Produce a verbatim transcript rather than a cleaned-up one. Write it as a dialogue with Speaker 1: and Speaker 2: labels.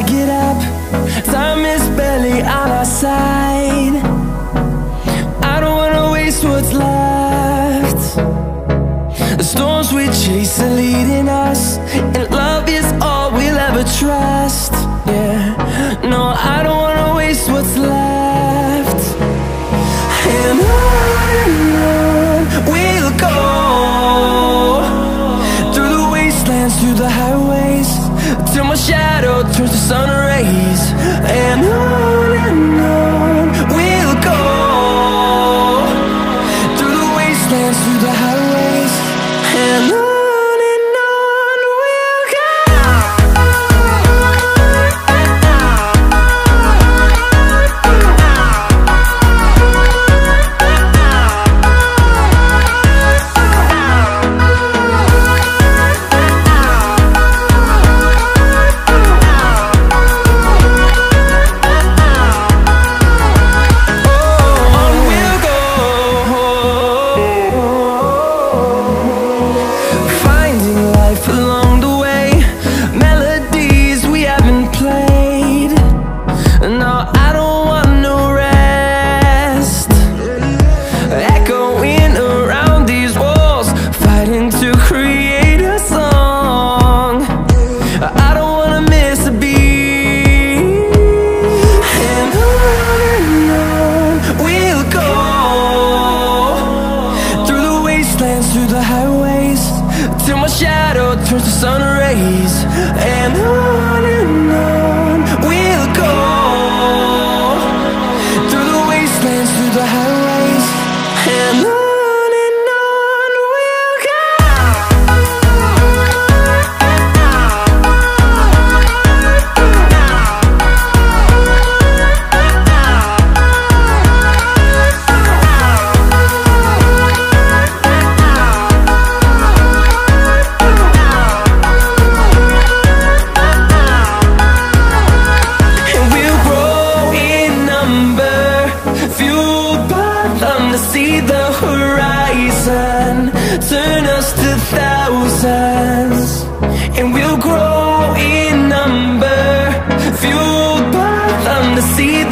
Speaker 1: I get up, time is barely on our side. I don't wanna waste what's left. The storms we chase are leading us, and love is all we'll ever trust. Yeah, no, I don't wanna waste what's left. And on and on we'll go, through the wastelands, through the highways, till my shadow turns to sun rays. And on and on we'll go, through the wastelands, through the highways, and on. Through the highways, till my shadow turns to sun rays. And on and on we'll go, through the wastelands, through the highways, and on. See the horizon turn us to thousands, and we'll grow in number, fueled by them to see